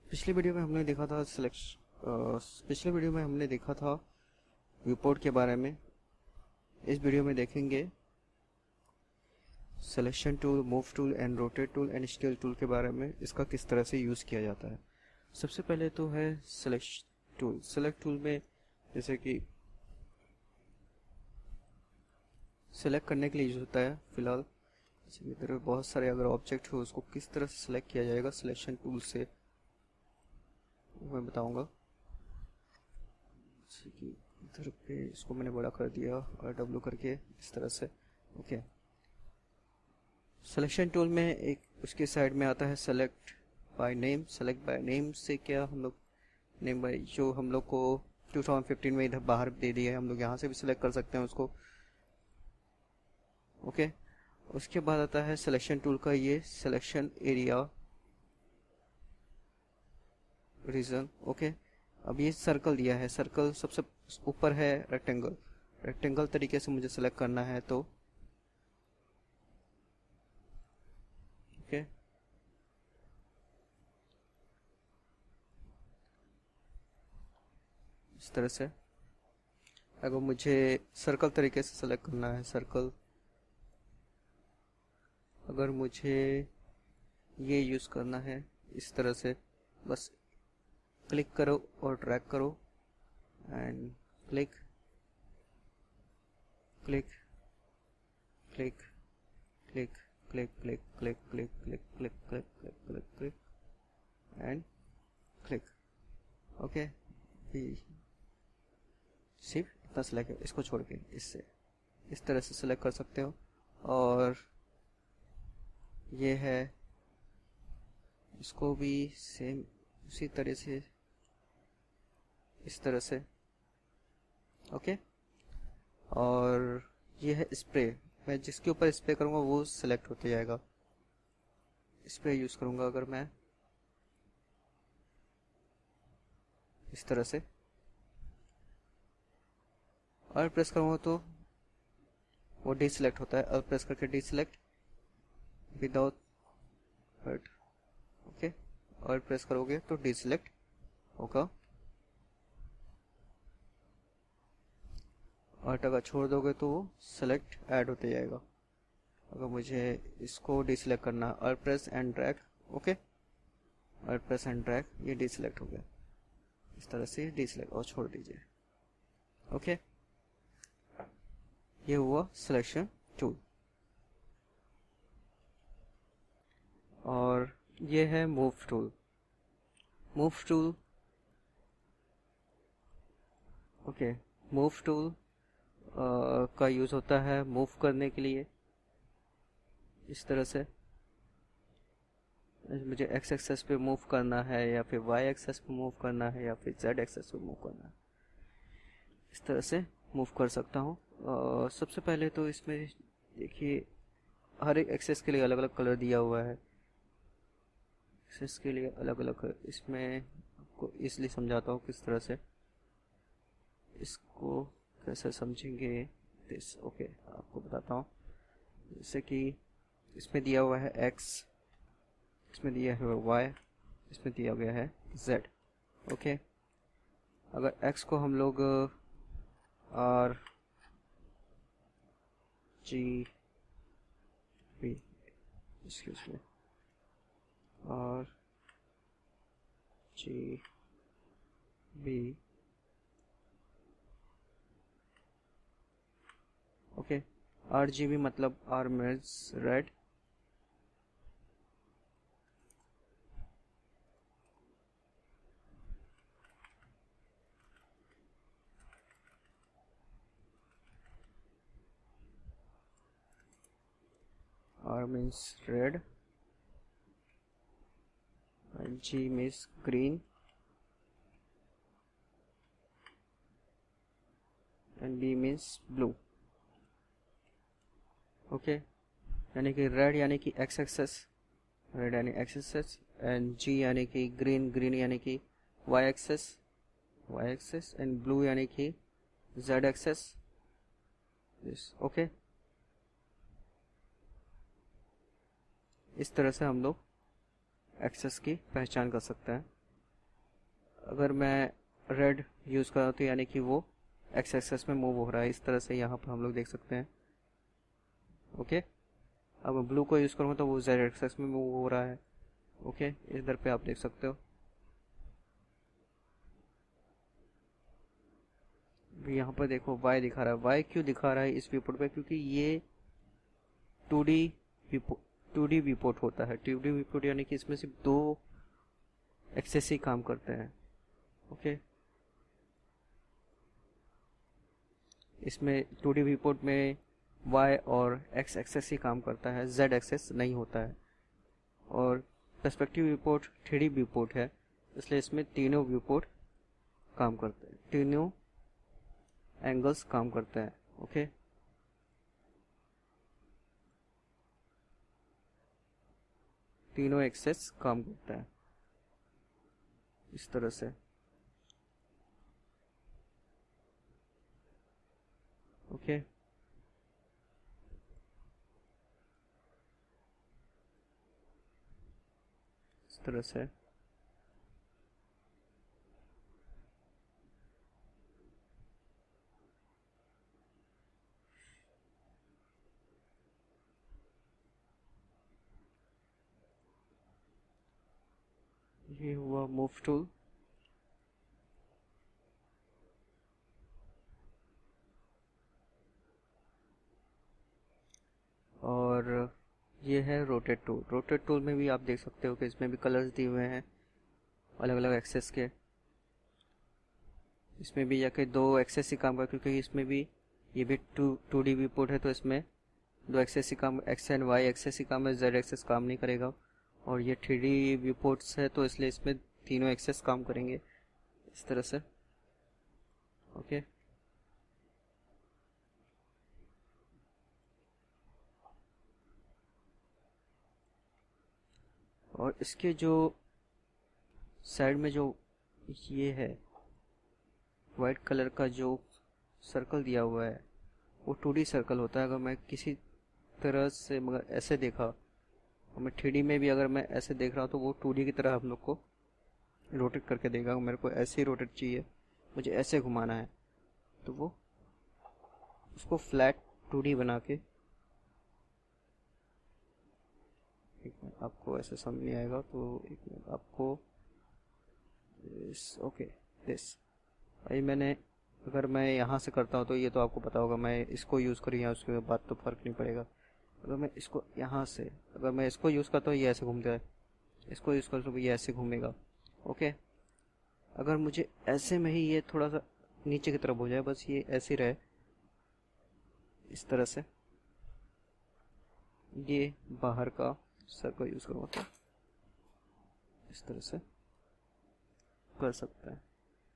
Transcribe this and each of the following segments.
पिछली वीडियो में हमने देखा था पिछले वीडियो में हमने देखा था रिपोर्ट के बारे में। इस वीडियो में देखेंगे selection tool, move tool and rotate tool and scale tool के बारे में, इसका किस तरह से यूज़ किया जाता है। सबसे पहले तो है सेलेक्ट टूल में जैसे कि सेलेक्ट करने के लिए यूज होता है। फिलहाल इधर बहुत सारे अगर ऑब्जेक्ट हो उसको किस तरह से सिलेक्ट किया जाएगा सिलेक्शन टूल से मैं बताऊंगा। जैसे कि इधर पे इसको मैंने बड़ा कर दिया और डब्ल्यू करके इस तरह से। ओके, सिलेक्शन टूल में एक उसके साइड में आता है select by name. Select by name से क्या हम लोग नेम बाय जो हम लोग को 2015 में इधर बाहर दे दिया है, हम लोग यहाँ से भी सिलेक्ट कर सकते हैं उसको। ओके, उसके बाद आता है सिलेक्शन टूल का ये सिलेक्शन एरिया रीजन। ओके, अब ये सर्कल दिया है, सर्कल सबसे ऊपर है रेक्टेंगल तरीके से मुझे सेलेक्ट करना है तो ओके, इस तरह से। अगर मुझे सर्कल तरीके से सेलेक्ट करना है सर्कल, अगर मुझे ये यूज़ करना है इस तरह से, बस क्लिक करो और ड्रैग करो and click click click click click click click click click click click click click click and click. Okay, सिर्फ इतना सेलेक्ट है, इसको छोड़ के इससे इस तरह से सेलेक्ट कर सकते हो। और ये है, इसको भी सेम उसी तरह से इस तरह से। ओके, और ये है स्प्रे। मैं जिसके ऊपर स्प्रे करूँगा वो सिलेक्ट होते जाएगा। स्प्रे यूज़ करूँगा अगर मैं इस तरह से और प्रेस करूँगा तो वो डीसिलेक्ट होता है। और प्रेस करके डीसिलेक्ट विदाउट हर्ट। ओके, और प्रेस करोगे तो डीसिलेक्ट होगा। और अगर छोड़ दोगे तो वो सेलेक्ट ऐड होते जाएगा। अगर मुझे इसको डीसिलेक्ट करना, और प्रेस एंड ड्रैग। ओके, और प्रेस एंड ड्रैग, ये डीसिलेक्ट हो गया। इस तरह से डीसिलेक्ट और छोड़ दीजिए। ओके, ये हुआ सिलेक्शन टूल। और ये है move tool. Okay, move tool का यूज़ होता है मूव करने के लिए इस तरह से। मुझे एक्स एक्सेस पे मूव करना है या फिर वाई एक्सेस पे मूव करना है या फिर जेड एक्सेस पे मूव करना है, इस तरह से मूव कर सकता हूँ। सबसे पहले तो इसमें देखिए हर एक एक्सेस के लिए अलग अलग कलर दिया हुआ है। एक्सेस के लिए अलग अलग, इसमें आपको इसलिए समझाता हूँ किस तरह से इसको कैसे समझेंगे दिस। ओके, आपको बताता हूँ। जैसे कि इसमें दिया हुआ है एक्स, इसमें दिया हुआ है वाई, इसमें दिया गया है जेड। ओके, अगर एक्स को हम लोग R G B, excuse me, R G B, okay, R G B मतलब R means red, R means red and G means green and B means blue. Okay, यानी कि रेड यानी कि X axis, red यानी X axis, and G यानी कि green, green यानी कि वाई एक्सेस एंड ब्लू यानी कि जेड एक्सेस। ओके, इस तरह से हम लोग एक्सेस की पहचान कर सकते हैं। अगर मैं रेड यूज़ कर रहा हूँ तो यानी कि वो एक्स एक्सेस में मूव हो रहा है, इस तरह से यहाँ पर हम लोग देख सकते हैं। ओके, अब मैं ब्लू को यूज़ करूँगा तो वो जेड एक्सेस में मूव हो रहा है। ओके, इधर पे आप देख सकते हो। यहाँ पर देखो y दिखा रहा है। y क्यों दिखा रहा है इस व्यूपोर्ट पे? क्योंकि ये 2D टू डी व्यूपोर्ट होता है। 2D व्यूपोर्ट यानी कि इसमें सिर्फ दो एक्सेस ही काम करते हैं। ओके, इसमें 2D व्यूपोर्ट में y और x एक्सेस ही काम करता है, z एक्सेस नहीं होता है। और पर्सपेक्टिव व्यूपोर्ट 3D व्यूपोर्ट है, इसलिए इसमें तीनों व्यूपोर्ट काम करते हैं, तीनों एंगल्स काम करते हैं। ओके, तीनों एक्सेस काम करता है इस तरह से। ओके, इस तरह से। ये हुआ मूव टूल। और ये है रोटेट टूल। रोटेट टूल में भी आप देख सकते हो कि इसमें भी कलर्स दिए हुए हैं अलग अलग एक्सेस के। इसमें भी जाके दो एक्सेस ही काम कर, क्योंकि इसमें भी ये भी 2D व्यूपोर्ट है, तो इसमें दो एक्सेस ही काम, एक्स एंड वाई एक्सेस ही काम है, जेड एक्सेस काम नहीं करेगा। और ये 3D व्यूपोर्ट्स है तो इसलिए इसमें तीनों एक्सेस काम करेंगे इस तरह से। ओके, और इसके जो साइड में जो ये है वाइट कलर का जो सर्कल दिया हुआ है वो 2D सर्कल होता है। अगर मैं किसी तरह से मगर ऐसे देखा, और मैं 3D में भी अगर मैं ऐसे देख रहा हूँ तो वो 2D की तरह हम लोग को रोटेट करके देगा। मेरे को ऐसे ही रोटेट चाहिए, मुझे ऐसे घुमाना है, तो वो उसको फ्लैट 2D बना के, एक मिनट, आपको ऐसे समझ नहीं आएगा तो एक मिनट आपको ओके दिस। भाई मैंने, अगर मैं यहाँ से करता हूँ तो ये तो आपको पता होगा, मैं इसको यूज़ करूँ या उसके बाद तो फ़र्क नहीं पड़ेगा। अगर मैं इसको यहाँ से, अगर मैं इसको यूज़ करता हूँ ये ऐसे घूमता है, इसको यूज़ करता हूँ ये ऐसे घूमेगा। ओके, अगर मुझे ऐसे में ही ये थोड़ा सा नीचे की तरफ हो जाए, बस ये ऐसे रहे इस तरह से, ये बाहर का सर्कल यूज़ करूँगा तो इस तरह से कर सकते हैं।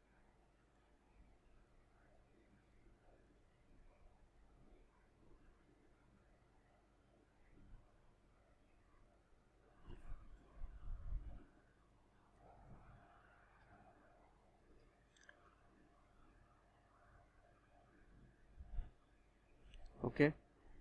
ओके,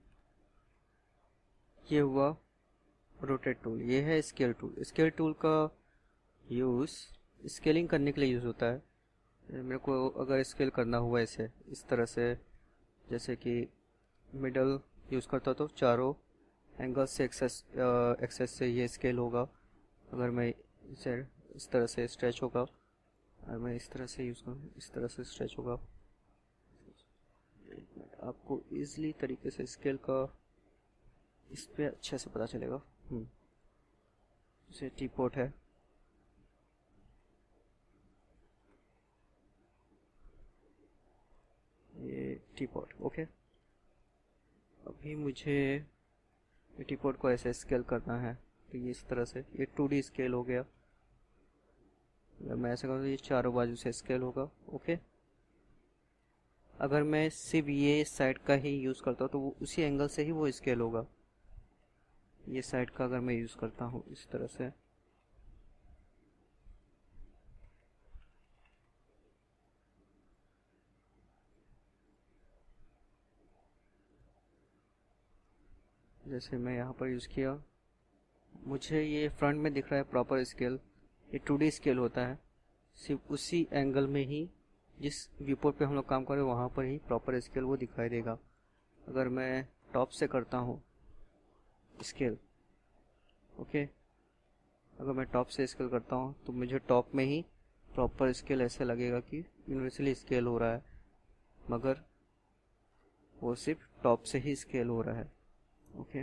ये हुआ रोटेट टूल। ये है स्केल टूल। स्केल टूल का यूज़ स्केलिंग करने के लिए यूज़ होता है। मेरे को अगर स्केल करना हुआ ऐसे इस तरह से, जैसे कि मिडल यूज़ करता तो चारों एंगल से एक्सेस एक्सेस से ये स्केल होगा। अगर मैं इसे इस तरह से स्ट्रेच होगा, और मैं इस तरह से यूज़ करूँ इस तरह से स्ट्रेच होगा। आपको इजली तरीके से स्केल का इस पे अच्छे से पता चलेगा। जैसे टी पोट है, ये टी पोट। ओके, अभी मुझे टी पोट को ऐसे स्केल करना है तो ये इस तरह से, ये 2D स्केल हो गया। अगर मैं ऐसे करूँ तो ये चारों बाजू से स्केल होगा। ओके, अगर मैं सिर्फ ये साइड का ही यूज़ करता हूँ तो वो उसी एंगल से ही वो स्केल होगा। ये साइड का अगर मैं यूज़ करता हूँ इस तरह से, जैसे मैं यहाँ पर यूज़ किया, मुझे ये फ्रंट में दिख रहा है प्रॉपर स्केल। ये 2D स्केल होता है, सिर्फ उसी एंगल में ही, जिस व्यू पोर्ट पे हम लोग काम कर रहे हैं वहाँ पर ही प्रॉपर स्केल वो दिखाई देगा। अगर मैं टॉप से करता हूँ स्केल, ओके, अगर मैं टॉप से स्केल करता हूँ तो मुझे टॉप में ही प्रॉपर स्केल ऐसे लगेगा कि यूनिवर्सली स्केल हो रहा है, मगर वो सिर्फ टॉप से ही स्केल हो रहा है। ओके,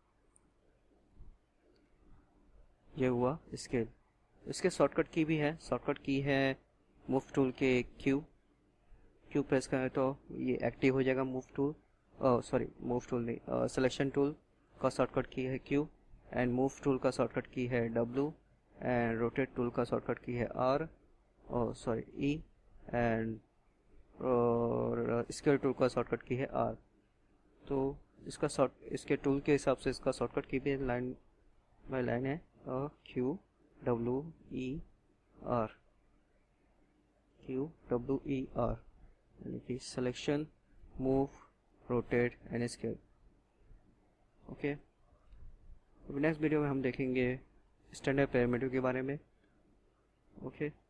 ये हुआ स्केल। इसके शॉर्टकट की भी है, शॉर्टकट की है मूव टूल के क्यू प्रेस करें तो ये एक्टिव हो जाएगा move tool, sorry move tool नहीं, सिलेक्शन टूल का शॉर्टकट की है क्यू, एंड मूव टूल का शॉर्टकट की है डब्ल्यू, एंड रोटेट टूल का शॉर्टकट की है आर, सॉरी ई, एंड और स्केल टूल का शॉर्टकट की है आर। तो इसके टूल के हिसाब से इसका शॉर्टकट की भी लाइन बाय लाइन है Q W E R, Q W E R, यानी कि selection, move, rotate and scale. Okay, अभी नेक्स्ट वीडियो में हम देखेंगे स्टैंडर्ड पैरामीटर के बारे में। ओके।